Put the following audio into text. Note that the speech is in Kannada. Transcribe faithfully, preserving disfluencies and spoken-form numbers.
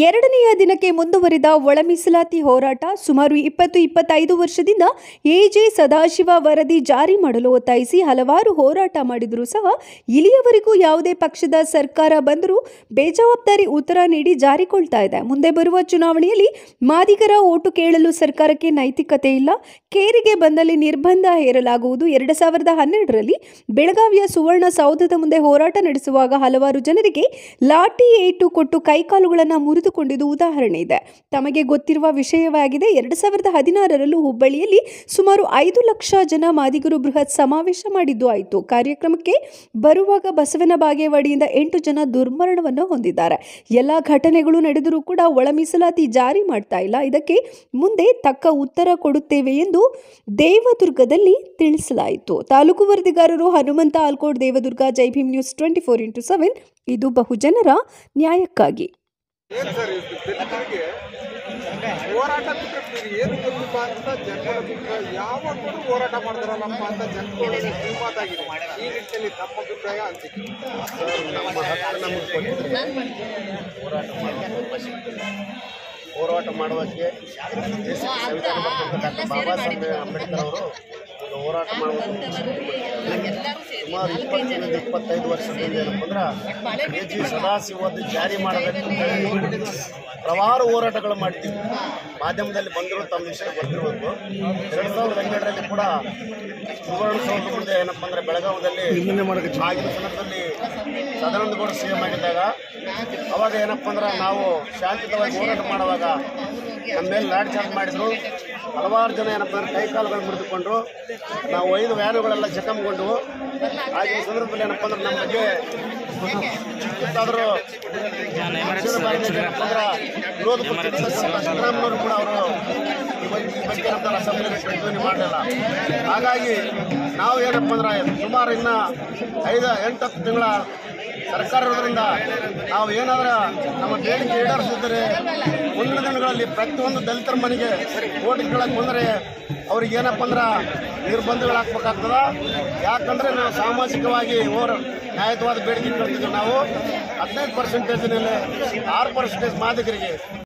ಎರಡನೆಯ ದಿನಕ್ಕೆ ಮುಂದುವರಿದ ಒಳ ಮೀಸಲಾತಿ ಹೋರಾಟ. ಸುಮಾರು ಇಪ್ಪತ್ತು ಇಪ್ಪತ್ತೈದು ವರ್ಷದಿಂದ ಎಜೆ ಸದಾಶಿವ ವರದಿ ಜಾರಿ ಮಾಡಲು ಒತ್ತಾಯಿಸಿ ಹಲವಾರು ಹೋರಾಟ ಮಾಡಿದರೂ ಸಹ ಇಲ್ಲಿಯವರೆಗೂ ಯಾವುದೇ ಪಕ್ಷದ ಸರ್ಕಾರ ಬಂದರೂ ಬೇಜವಾಬ್ದಾರಿ ಉತ್ತರ ನೀಡಿ ಜಾರಿಕೊಳ್ತಾ ಇದೆ. ಮುಂದೆ ಬರುವ ಚುನಾವಣೆಯಲ್ಲಿ ಮಾದಿಗರ ಓಟು ಕೇಳಲು ಸರ್ಕಾರಕ್ಕೆ ನೈತಿಕತೆ ಇಲ್ಲ, ಕೇರಿಗೆ ಬಂದಲ್ಲಿ ನಿರ್ಬಂಧ ಹೇರಲಾಗುವುದು. ಎರಡು ಸಾವಿರದ ಹನ್ನೆರಡರಲ್ಲಿ ಬೆಳಗಾವಿಯ ಸುವರ್ಣ ಸೌಧದ ಮುಂದೆ ಹೋರಾಟ ನಡೆಸುವಾಗ ಹಲವಾರು ಜನರಿಗೆ ಲಾಠಿ ಏಟು ಕೊಟ್ಟು ಕೈಕಾಲುಗಳನ್ನು ಮುರಿದುಕೊಂಡಿದ್ದು ಉದಾಹರಣೆ ಇದೆ. ತಮಗೆ ಗೊತ್ತಿರುವ ವಿಷಯವಾಗಿದೆ. ಎರಡು ಸಾವಿರದ ಹದಿನಾರರಲ್ಲೂ ಹುಬ್ಬಳ್ಳಿಯಲ್ಲಿ ಸುಮಾರು ಐದು ಲಕ್ಷ ಜನ ಮಾದಿಗರು ಬೃಹತ್ ಸಮಾವೇಶ ಮಾಡಿದ್ದು ಆಯಿತು. ಕಾರ್ಯಕ್ರಮಕ್ಕೆ ಬರುವಾಗ ಬಸವನ ಬಾಗೇವಾಡಿಯಿಂದ ಎಂಟು ಜನ ದುರ್ಮರಣವನ್ನು ಹೊಂದಿದ್ದಾರೆ. ಎಲ್ಲ ಘಟನೆಗಳು ನಡೆದರೂ ಕೂಡ ಒಳ ಮೀಸಲಾತಿ ಜಾರಿ ಮಾಡ್ತಾ ಇಲ್ಲ. ಇದಕ್ಕೆ ಮುಂದೆ ತಕ್ಕ ಉತ್ತರ ಕೊಡುತ್ತೇವೆ ಎಂದು ದೇವದುರ್ಗದಲ್ಲಿ ತಿಳಿಸಲಾಯಿತು. ತಾಲೂಕು ವರದಿಗಾರರು Hanumantha Alkod, Devadurga. Jai Bhim news twenty four into seven. ಇದು ಬಹುಜನರ ನ್ಯಾಯಕ್ಕಾಗಿ. ಹೋರಾಟ ಏನು ಗೊತ್ತಿಲ್ಲ ಅಂತ ಜನಗಳ ಯಾವಾಗಲೂ ಹೋರಾಟ ಮಾಡಿದ್ರಲ್ಲಪ್ಪ ಅಂತ ಜನಗಳ ಮಾತಾಗಿದೆ. ಈ ನಿಟ್ಟಿನಲ್ಲಿ ತಮ್ಮ ಅಭಿಪ್ರಾಯ ಅನ್ಸಿತ್ತು. ನಮ್ಮ ಹಕ್ಕು ನಮಗೆ ಕೊಟ್ಟಿದ್ರೆ ಹೋರಾಟ ಹೋರಾಟ ಮಾಡುವಕ್ಕೆ ಸಂವಿಧಾನ ಡಾಕ್ಟರ್ ಬಾಬಾ ಸಾಹೇಬ್ ಅಂಬೇಡ್ಕರ್ ಅವರು ಹೋರಾಟ ಮಾಡುವುದು ಸುಮಾರು ಇಪ್ಪತ್ತರಿಂದ ಇಪ್ಪತ್ತೈದು ವರ್ಷದಿಂದ ಏನಪ್ಪ ಅಂದ್ರೆ ಎ ಜಿ ಸದಾಶಿವದ್ದು ಜಾರಿ ಮಾಡಬೇಕು ಹಲವಾರು ಹೋರಾಟಗಳು ಮಾಡ್ತೀವಿ. ಮಾಧ್ಯಮದಲ್ಲಿ ಬಂದರೂ ತಮ್ಮ ವಿಷಯ ಗೊತ್ತಿರಬೇಕು. ಎರಡು ಸಾವಿರದ ಹನ್ನೆರಡರಲ್ಲಿ ಕೂಡ ಸುವರ್ಣ ಸೌಧ ಮುಂದೆ ಏನಪ್ಪ ಅಂದರೆ ಬೆಳಗಾವದಲ್ಲಿ ಆಗಿನ ಸಂದರ್ಭದಲ್ಲಿ ಸದಾನಂದಗೌಡ ಸಿ ಎಂ ಆಗಿದ್ದಾಗ ಅವಾಗ ಏನಪ್ಪ ಅಂದ್ರೆ ನಾವು ಶಾಂತಿಯುತವಾಗಿ ಹೋರಾಟ ಮಾಡುವಾಗ ನಮ್ಮ ಮೇಲೆ ಲಾಠಿ ಚಾರ್ಜ್ ಮಾಡಿದ್ರು. ಹಲವಾರು ಜನ ಏನಪ್ಪ ಅಂದ್ರೆ ಕೈ ಕಾಲುಗಳು ಮುರಿದುಕೊಂಡ್ರು. ನಾವು ಐದು ವ್ಯಾನುಗಳೆಲ್ಲ ಜಖಂಗೊಂಡು ಆಗಿನ ಸಂದರ್ಭದಲ್ಲಿ ಏನಪ್ಪ ಅಂದ್ರೆ ನಮ್ಮ ಬಗ್ಗೆ ಗೊತ್ತಾದರೂ ವಿರೋಧ ಸಿದ್ದರಾಮಯ್ಯವರು ಕೂಡ ಅವರು ಈ ಬಗ್ಗೆ ಏನಂತಾರೆ ಅಸೆಂಬ್ಲಿ ಪ್ರತಿಭಟನೆ ಮಾಡಲಿಲ್ಲ. ಹಾಗಾಗಿ ನಾವು ಏನಪ್ಪ ಅಂದ್ರೆ ಸುಮಾರು ಇನ್ನು ಐದು ಎಂಟು ಹತ್ತು ತಿಂಗಳ ಸರ್ಕಾರ ಇರೋದ್ರಿಂದ ನಾವು ಏನಾದರೂ ನಮ್ಮ ಬೇಡಿಕೆ ಈಡೇರಿಸಿದರೆ ಮುಂದಿನ ದಿನಗಳಲ್ಲಿ ಪ್ರತಿಯೊಂದು ದಲಿತರ ಮನೆಗೆ ಓಟ್ ಕೇಳಕ್ಕೆ ಬಂದರೆ ಅವ್ರಿಗೆ ಏನಪ್ಪ ಅಂದ್ರೆ ನಿರ್ಬಂಧಗಳು ಹಾಕ್ಬೇಕಾಗ್ತದ. ಯಾಕಂದರೆ ನಾವು ಸಾಮಾಜಿಕವಾಗಿ ಓರ್ ನ್ಯಾಯಯುತವಾದ ಬೇಡಿಕೆ ಕೇಳ್ತಿದ್ದೀವಿ. ನಾವು ಹದಿನೈದು ಪರ್ಸೆಂಟೇಜಿನಲ್ಲಿ ಆರು ಪರ್ಸೆಂಟೇಜ್ ಮಾದಿಗರಿಗೆ